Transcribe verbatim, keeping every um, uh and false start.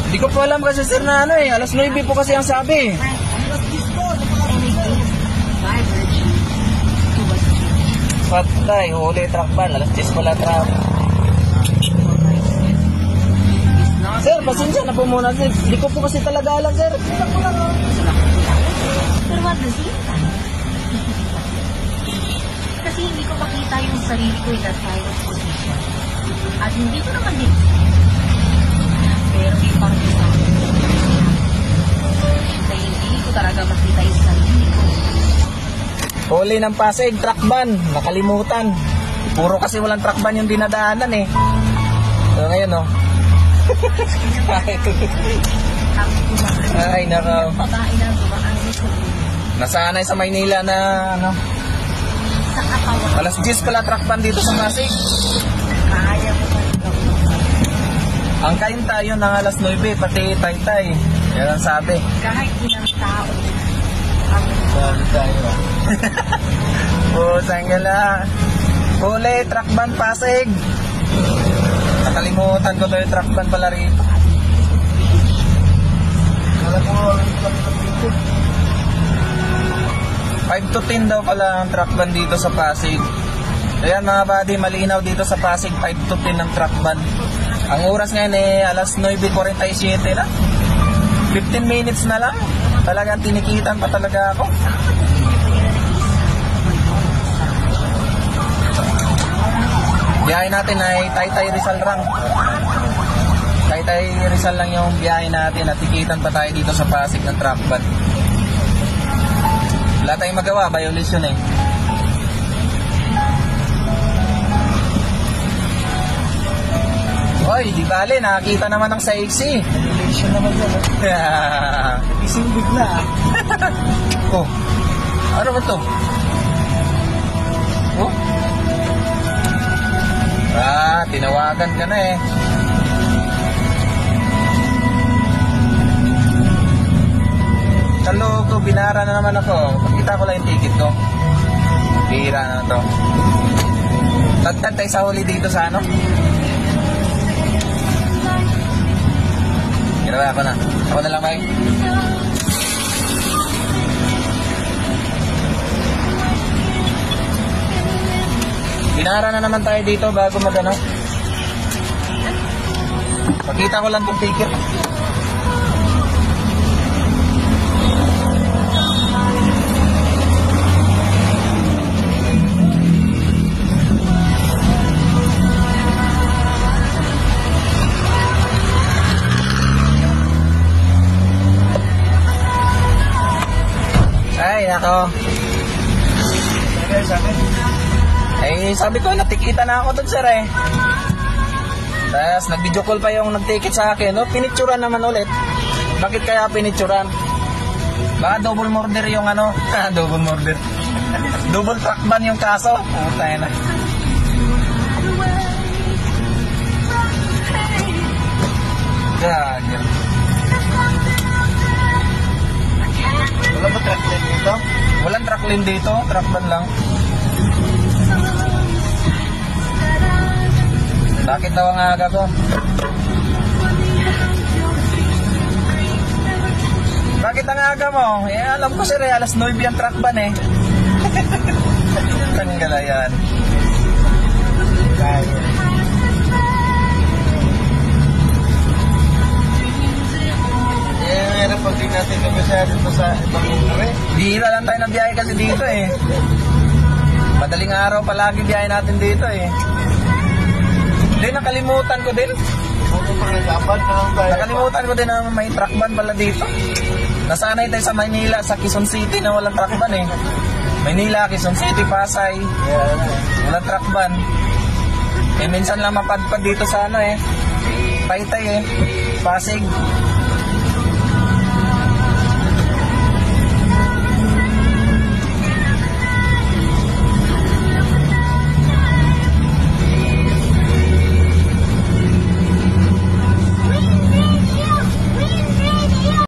Hindi ko po alam kasi sir na ano eh. alas nuwebe po kasi ang sabi. Patay, huli truck ban. alas diyes pala truck. Sir, pasensya na po muna sir. Hindi ko po kasi talaga alam sir. Pero what does it? Kasi hindi ko makita yung sarili ko in that kind of position. At hindi ko naman din. Pero may parte sa akin. Na hindi ko talaga makita yung sarili ko. Huli ng Pasig, truck ban. Nakalimutan. Puro kasi walang truck ban yung dinadaanan eh. So ngayon no. Ay nako. Nasanay sa Maynila na ano. alas diyes pala truck ban dito sa Pasig. Kaya mo pa rin. Ang kain tayo ng alas nuwebe, pati taytay. Yan ang sabi. Kahit ilang tao. Sabi tayo. Pusang gala. Huli, truck ban Pasig. Nakalimutan ko daw yung truck ban pala rito. five to ten daw pala ang truck ban dito sa Pasig. Ayan mga buddy, malinaw dito sa Pasig, five to ten ang truck ban. Ang oras ngayon eh, alas nuwebe forty-seven na. fifteen minutes na lang. Talagang tinikitan pa talaga ako. Biyahe natin ay Taytay Rizal lang. Taytay Rizal lang yung biyahe natin at tikitan pa tayo dito sa Pasig ng truck ban. Wala tayong magawa, violation eh. Hoy, di bale, nakakita naman ng saiksi. Violation naman yan. Ising bigla. Oh, ano ba to? Oh? Ah, tinawagan ka na eh. Sa loob ko, binara na naman ako. Pakita ko lang yung ticket ko. Bira na to. Tagtag tayo sa huli dito sa ano? Ginawa ko na. Ako na lang, Mike. Binara na naman tayo dito bago magano. Pakita ko lang itong ticket. Ay, nako. Ay, sabi ko, natikita na ako doon, sir, eh. Tapos, nag-video call pa yung nag-ticket sa akin. No? Pinicturan naman ulit. Bakit kaya pinicturan? Baka double murder yung ano? Ha, double murder. Double truck ban yung kaso. Oh, tayo na. Gagawin. Wala ba truck lane dito? Walang truck lane dito, truck ban lang. Bakit daw ang aga ko? Bakit ang aga mo? Eh, alam ko sir, eh, alas nuwebe ang truck ban eh. Tanggala yan. Kaya. Eh, meron pag di natin na masyado ito sa ibang lugar. Bihira lang tayo ng biyahe kasi dito eh. Madaling araw palagi biyahe natin dito eh. Hindi, nakalimutan ko din. Nakalimutan ko din na may truck ban pala dito. Nasanay tayo sa Manila, sa Quezon City na walang truck ban eh. Manila, Quezon City, Pasay. Walang truck ban. Eh, minsan lang mapadpad dito sa ano eh. Taytay eh. Pasig.